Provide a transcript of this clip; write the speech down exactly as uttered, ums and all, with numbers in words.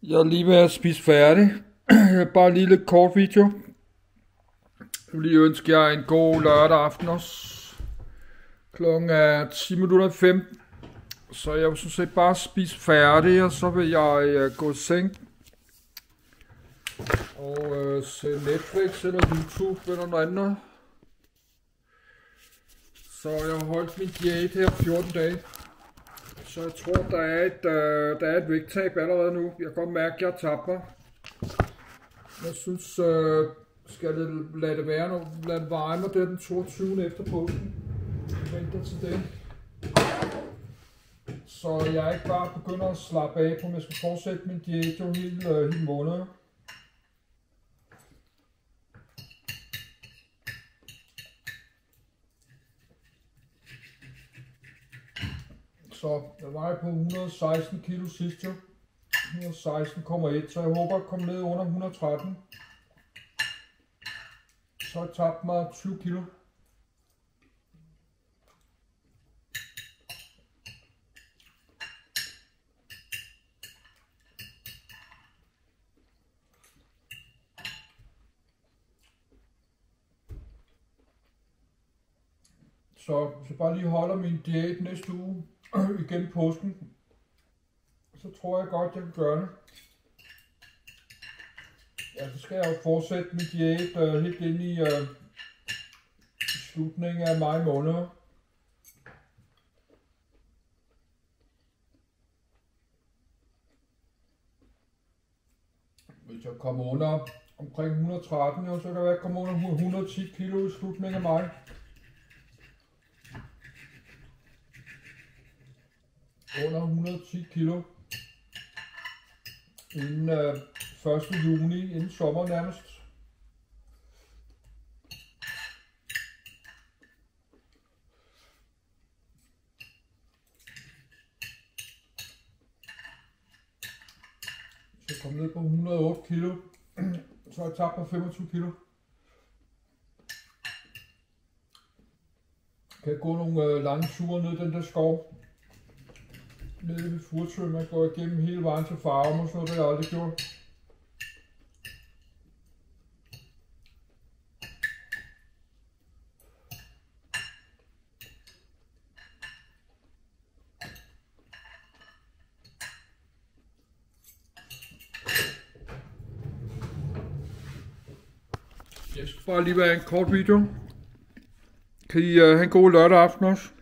Jeg er lige ved at spise færdig. Bare en lille kort video. Jeg vil lige ønske jer en god lørdag aften også. Klokken er ti minutter i fem. Så jeg vil sådan set bare spise færdig, og så vil jeg uh, gå i seng. Og uh, se Netflix eller YouTube eller noget andet. Så jeg har holdt min diæt her fjorten dage. Så jeg tror, der er et, øh, der er et vægttab allerede nu. Jeg kan godt mærke, at jeg taber mig. Jeg synes, øh, skal jeg lade det være, når lade det veje mig, det er den toogtyvende efter påsken. Jeg venter til det. Så jeg ikke bare begynder at slappe af på, om jeg skal fortsætte min diæt jo hele, øh, hele måneden. Så jeg var på et hundrede og seksten kilo sidst jo. et hundrede og seksten komma et, så jeg håber at komme ned under et hundrede og tretten. Så har jeg tabt mig tyve kilo. Så hvis jeg bare lige holder min diæt næste uge igennem påsken, så tror jeg godt, jeg kan gøre det. Ja, så skal jeg jo fortsætte min diæt uh, helt ind i uh, slutningen af maj måned. Hvis jeg kommer under omkring et hundrede og tretten, jo, så kan det være, at jeg kommer under et hundrede og ti kilo i slutningen af maj. Under et hundrede og ti kilo inden øh, første juni, inden sommer nærmest. Så jeg kom ned på et hundrede og otte kilo, så har jeg tabt på femogtyve kilo. Kan jeg gå nogle øh, lange ture ned den der skov. Nede ved Furesø, man går igennem hele vejen til Farum og sådan noget, det har jeg aldrig gjort. Jeg skal bare lige være en kort video. Kan I uh, have en god lørdag aften også?